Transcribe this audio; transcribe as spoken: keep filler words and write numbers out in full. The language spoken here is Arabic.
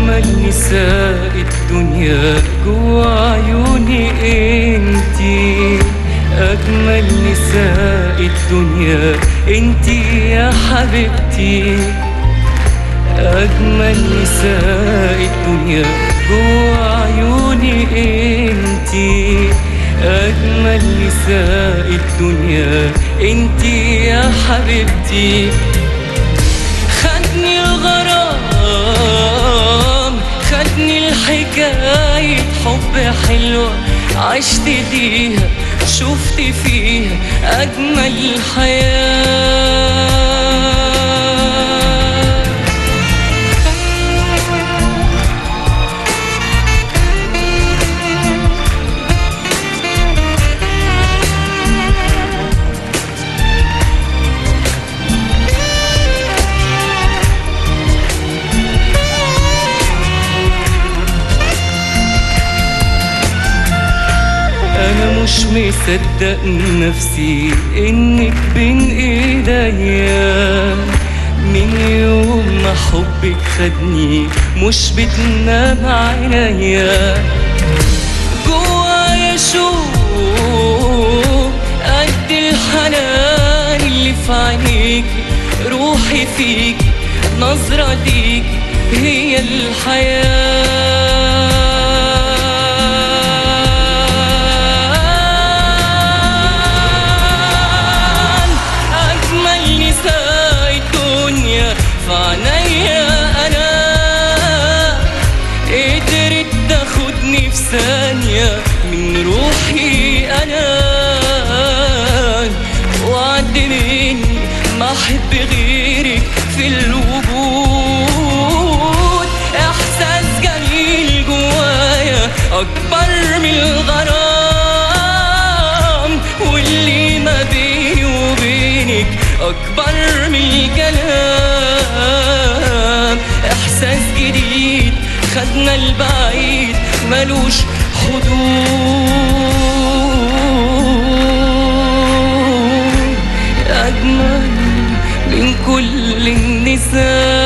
أجمل نساء الدنيا جوا عيوني انتي، أجمل نساء الدنيا انتي يا حبيبتي، أجمل نساء الدنيا جوا عيوني انتي، أجمل نساء الدنيا انتي يا حبيبتي. خدني الغرام، خدني الحكاية حب حلوة عشت ليها، شفت فيها أجمل حياة. أنا مش مصدق نفسي إنك بين إيديا، من يوم ما حبك خدني مش بتنام عينيا، جوايا شوق قد الحنان اللي في عينيكي، روحي فيكي نظرة ليكي هي الحياة. في ثانية من روحي أنا، وعد مني ما أحب غيرك في الوجود، إحساس جميل جوايا أكبر من الغرام، واللي ما بيني وبينك أكبر من الكلام، إحساس جديد خدنا البعيد ملوش حدود، أجمل من كل النساء.